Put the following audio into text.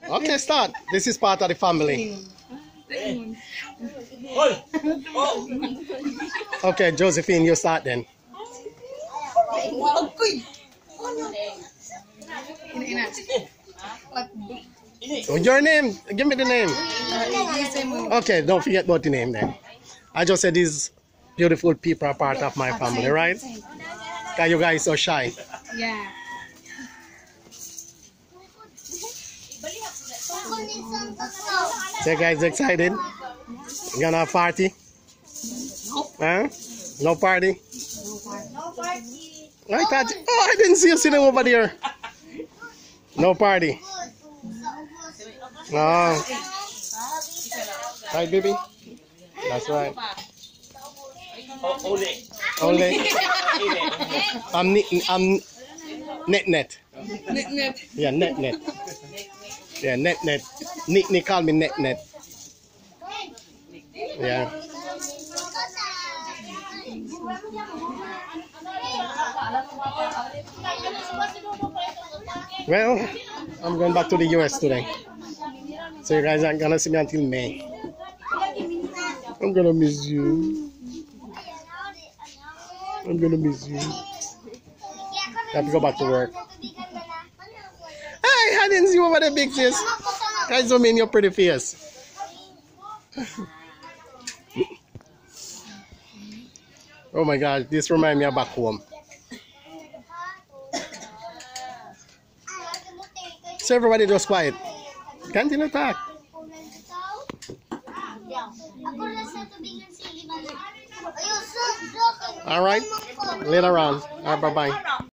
Okay, start. This is part of the family. Okay, Josephine, you start then. Your name? Give me the name. Okay, don't forget about the name then. I just said these beautiful people are part of my family, right? Because you guys so shy. Yeah. So you guys excited? You gonna have party? Huh? No party? I thought, oh, I didn't see you sitting over there. No party. No. Right, baby? That's right. Only. I'm net. Yeah, net. Yeah, net. Nick call me net. Yeah. Well, I'm going back to the US today. So you guys aren't gonna see me until May. I'm gonna miss you. I have to go back to work. Hey, I didn't see you over there, big sis. Guys, zoom in your pretty face. Oh my God, this reminds me of back home. So everybody just quiet. Continue talk. All right, later on. All right, bye-bye.